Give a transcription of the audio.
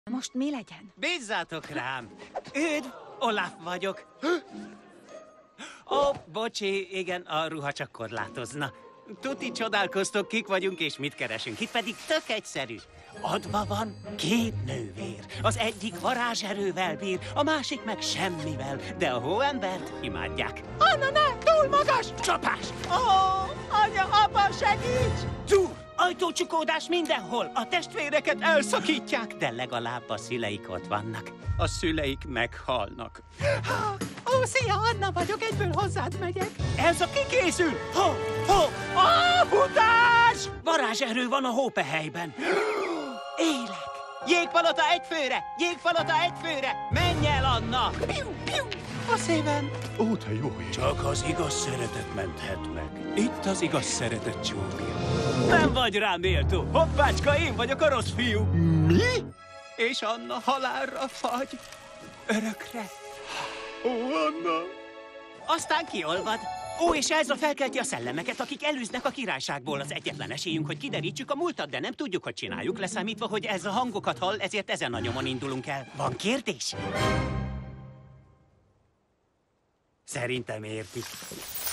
Most mi legyen? Bízzátok rám! Üdv, Olaf vagyok. Ó, bocsi, igen, a ruha csak korlátozna. Tuti csodálkoztok, kik vagyunk és mit keresünk. Itt pedig tök egyszerű. Adva van 2 nővér. Az egyik varázserővel bír, a másik meg semmivel. De a hóembert imádják. Anna, ne! Túl magas! Csapás! Ó, anya, apa, segíts! Túl! Ajtócsukódás mindenhol! A testvéreket elszakítják, de legalább a szüleik ott vannak. A szüleik meghalnak. Ó, szia, Anna vagyok, egyből hozzád megyek. Elsa kikészül! Futás! Varázserő van a hópehelyben. Élek! Jégpalota 1 főre! Jégpalota 1 főre! Menj el, Anna! Piu, piu! A szívem! Ó, te jó ég! Csak az igaz szeretet menthet meg. Itt az igaz szeretet csókja. Nem vagy rám méltó. Hoppácska, én vagyok a rossz fiú. Mi? És Anna halálra fagy. Örökre. Ó, Anna! Aztán kiolvad. Ó, és Elsa felkelti a szellemeket, akik elűznek a királyságból. Az egyetlen esélyünk, hogy kiderítsük a múltat, de nem tudjuk, hogy csináljuk, leszámítva, hogy ez a hangokat hall, ezért ezen a nyomon indulunk el. Van kérdés? Szerintem értik.